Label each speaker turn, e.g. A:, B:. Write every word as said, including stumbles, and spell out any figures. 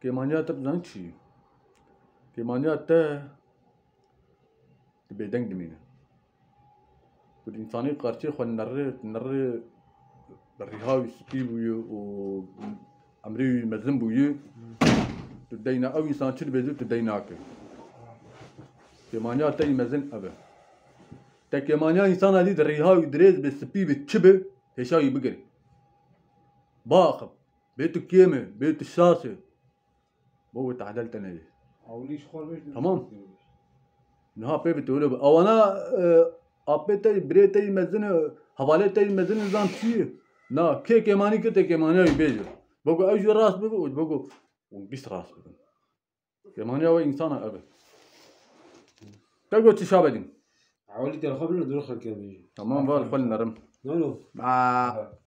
A: كيمانيات بزن شي كيمانيات تا تبيدنج دمينه والإنساني قارتي خو نر نر الرهاوي سكيبوي و أمري مزن بوي تدينا أو إنسان شد بيزو تديناك كيمانيات تا مزن أبه تا كيمانيا إنسان هذي الرهاوي دريز بالسبي بالشبه هشاي بقري باخب بيت الكيمة بيت الشاشة بو تعدلت أنا ليه
B: أوليش خور بيش
A: تمام نها بي بتقوله أو أنا أبيتي بريتي مزن حوالتي مزن نظام شيء نا كي كيماني كده كيمانيا يبيجو بقول أيش راس بقول بقول وبيس راس بقول كيمانيا هو إنسان أبى تقول تشابهين
B: أولي تلخبط له دول خلك
A: تمام بقى الفل نرم
B: نو نو
A: مع